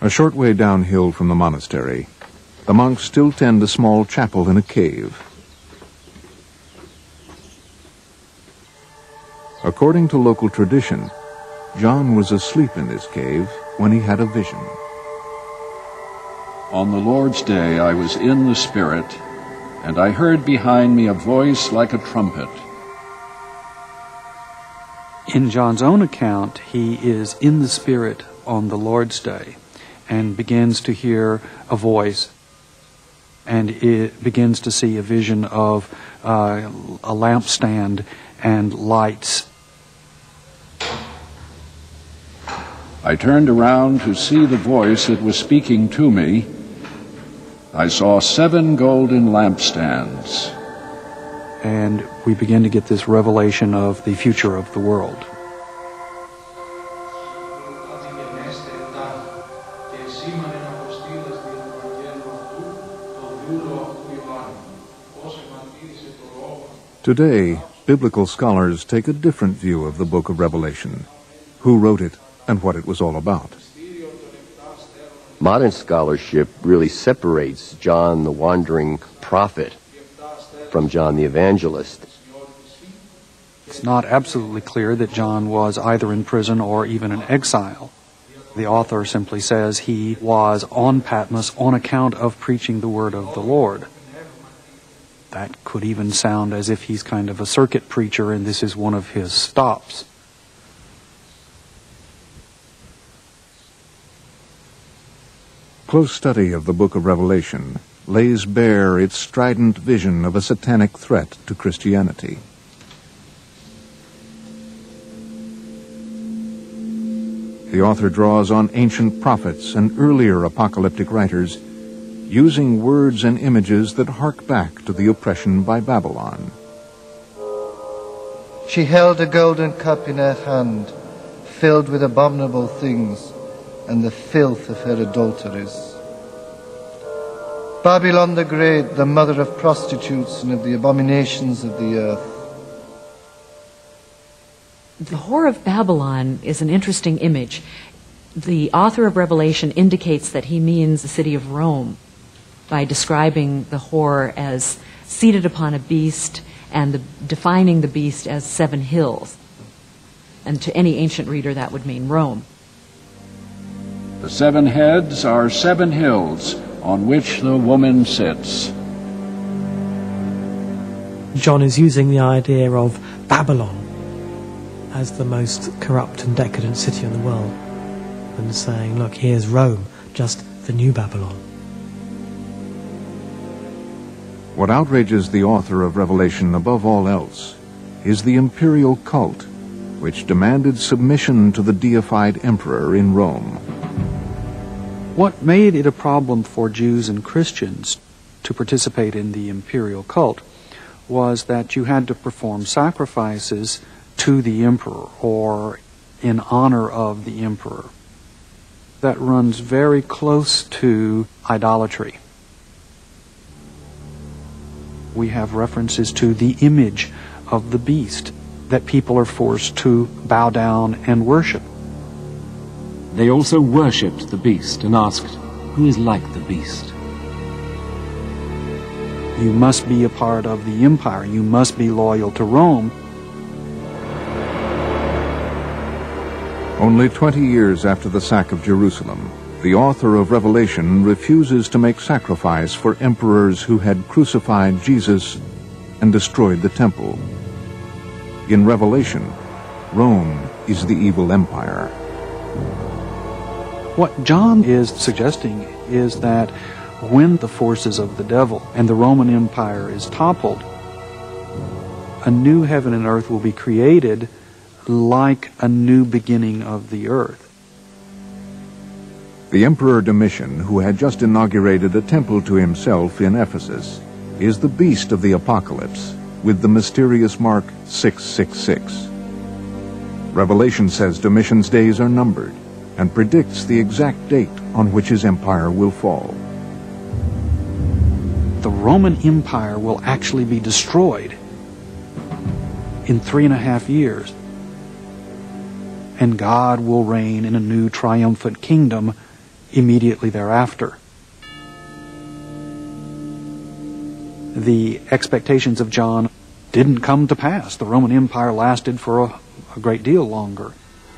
A short way downhill from the monastery, the monks still tend a small chapel in a cave. According to local tradition, John was asleep in this cave when he had a vision. On the Lord's day I was in the Spirit, and I heard behind me a voice like a trumpet. In John's own account, he is in the Spirit on the Lord's day and begins to hear a voice, and it begins to see a vision of a lampstand and lights. I turned around to see the voice that was speaking to me. I saw 7 golden lampstands. And we begin to get this revelation of the future of the world. Today, biblical scholars take a different view of the book of Revelation, who wrote it and what it was all about. Modern scholarship really separates John the wandering prophet from John the evangelist. It's not absolutely clear that John was either in prison or even in exile. The author simply says he was on Patmos on account of preaching the word of the Lord. That could even sound as if he's kind of a circuit preacher and this is one of his stops. Close study of the book of Revelation lays bare its strident vision of a satanic threat to Christianity. The author draws on ancient prophets and earlier apocalyptic writers, using words and images that hark back to the oppression by Babylon. She held a golden cup in her hand, filled with abominable things, and the filth of her adulteries. Babylon the Great, the mother of prostitutes and of the abominations of the earth. The whore of Babylon is an interesting image. The author of Revelation indicates that he means the city of Rome by describing the whore as seated upon a beast and defining the beast as 7 hills. And to any ancient reader that would mean Rome. The 7 heads are 7 hills on which the woman sits. John is using the idea of Babylon as the most corrupt and decadent city in the world and saying, look, here's Rome, just the new Babylon. What outrages the author of Revelation above all else is the imperial cult, which demanded submission to the deified emperor in Rome. What made it a problem for Jews and Christians to participate in the imperial cult was that you had to perform sacrifices to the emperor or in honor of the emperor. That runs very close to idolatry. We have references to the image of the beast that people are forced to bow down and worship. They also worshipped the beast and asked, "Who is like the beast?" You must be a part of the empire. You must be loyal to Rome. Only 20 years after the sack of Jerusalem, the author of Revelation refuses to make sacrifice for emperors who had crucified Jesus and destroyed the temple. In Revelation, Rome is the evil empire. What John is suggesting is that when the forces of the devil and the Roman Empire is toppled, a new heaven and earth will be created like a new beginning of the earth. The Emperor Domitian, who had just inaugurated a temple to himself in Ephesus, is the beast of the Apocalypse, with the mysterious mark 666. Revelation says Domitian's days are numbered and predicts the exact date on which his empire will fall. The Roman Empire will actually be destroyed in 3.5 years. And God will reign in a new triumphant kingdom immediately thereafter. The expectations of John didn't come to pass. The Roman Empire lasted for a great deal longer.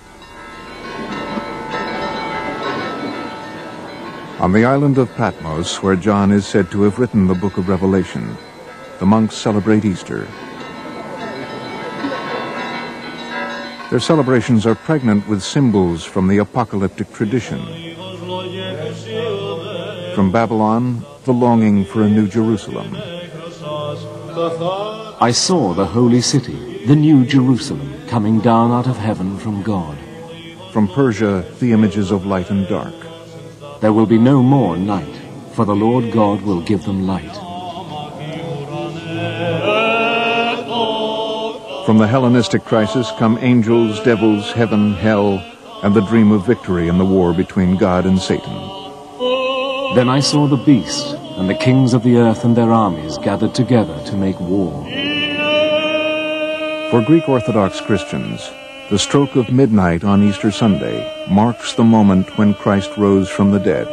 On the island of Patmos, where John is said to have written the book of Revelation, the monks celebrate Easter. Their celebrations are pregnant with symbols from the apocalyptic tradition. From Babylon, the longing for a new Jerusalem. I saw the holy city, the new Jerusalem, coming down out of heaven from God. From Persia, the images of light and dark. There will be no more night, for the Lord God will give them light. From the Hellenistic crisis come angels, devils, heaven, hell, and the dream of victory in the war between God and Satan. Then I saw the beast, and the kings of the earth and their armies gathered together to make war. For Greek Orthodox Christians, the stroke of midnight on Easter Sunday marks the moment when Christ rose from the dead.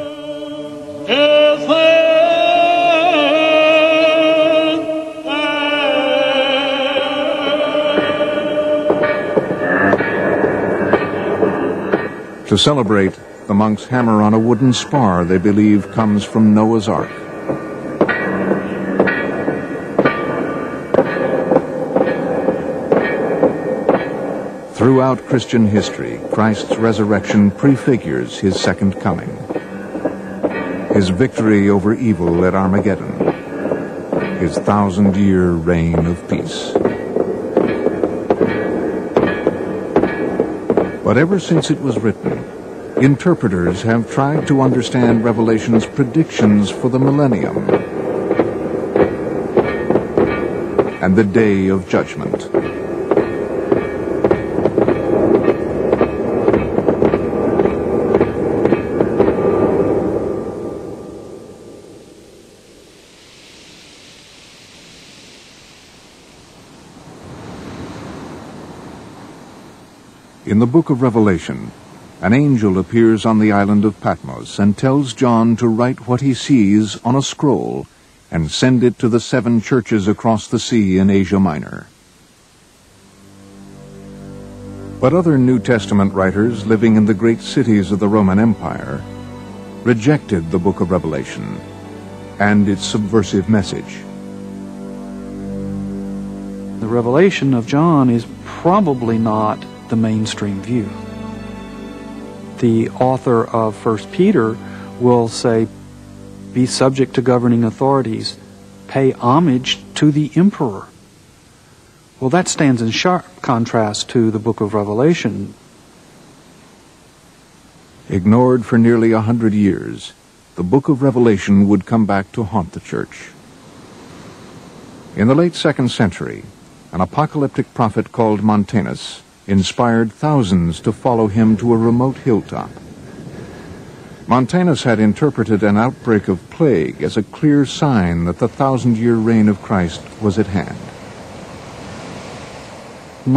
To celebrate, the monks hammer on a wooden spar they believe comes from Noah's Ark. Throughout Christian history, Christ's resurrection prefigures his second coming. His victory over evil at Armageddon. His 1,000-year reign of peace. But ever since it was written, interpreters have tried to understand Revelation's predictions for the millennium and the day of judgment. In the book of Revelation, an angel appears on the island of Patmos and tells John to write what he sees on a scroll and send it to the 7 churches across the sea in Asia Minor. But other New Testament writers living in the great cities of the Roman Empire rejected the book of Revelation and its subversive message. The revelation of John is probably not the mainstream view. The author of 1 Peter will say, be subject to governing authorities, pay homage to the emperor. Well, that stands in sharp contrast to the book of Revelation. Ignored for nearly 100 years, the book of Revelation would come back to haunt the church. In the late 2nd century, an apocalyptic prophet called Montanus inspired thousands to follow him to a remote hilltop. Montanus had interpreted an outbreak of plague as a clear sign that the 1,000-year reign of Christ was at hand.